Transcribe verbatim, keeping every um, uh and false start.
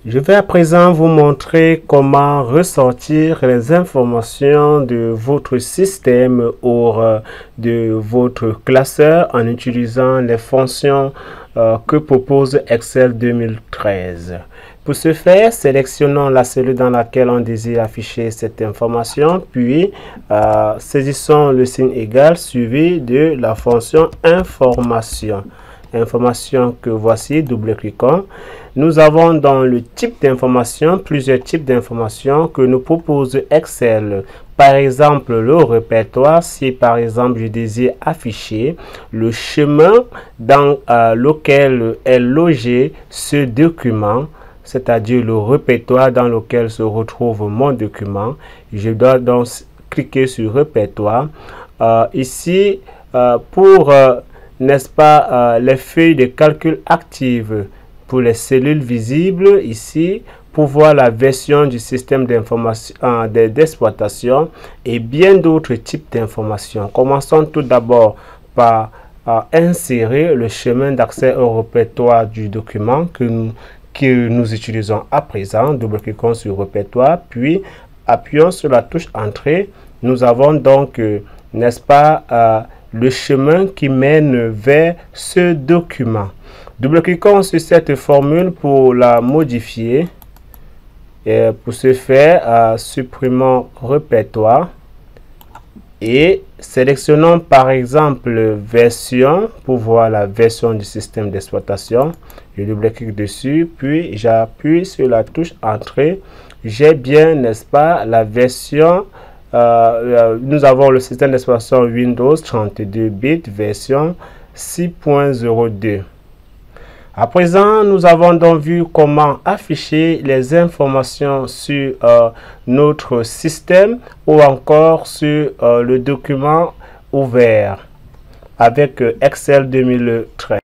Je vais à présent vous montrer comment ressortir les informations de votre système ou de votre classeur en utilisant les fonctions euh, que propose Excel deux mille treize. Pour ce faire, sélectionnons la cellule dans laquelle on désire afficher cette information, puis euh, saisissons le signe égal suivi de la fonction information. Information que voici, double-cliquons. Nous avons dans le type d'information plusieurs types d'informations que nous propose Excel. Par exemple, le répertoire, si par exemple je désire afficher le chemin dans euh, lequel est logé ce document, c'est-à-dire le répertoire dans lequel se retrouve mon document, je dois donc cliquer sur répertoire. Euh, ici, euh, pour euh, n'est-ce pas, euh, les feuilles de calcul actives pour les cellules visibles ici, pour voir la version du système d'information euh, d'exploitation et bien d'autres types d'informations. Commençons tout d'abord par euh, insérer le chemin d'accès au répertoire du document que nous, que nous utilisons à présent. Double-cliquons sur répertoire, puis appuyons sur la touche entrée. Nous avons donc, euh, n'est-ce pas, euh, le chemin qui mène vers ce document. Double-cliquons sur cette formule pour la modifier. Et pour ce faire, euh, supprimons répertoire et sélectionnons par exemple version pour voir la version du système d'exploitation. Je double-clique dessus, puis j'appuie sur la touche entrée. J'ai bien, n'est-ce pas, la version. Euh, nous avons le système d'exploitation Windows trente-deux bits version six point zéro deux. À présent, nous avons donc vu comment afficher les informations sur euh, notre système ou encore sur euh, le document ouvert avec euh, Excel deux mille treize.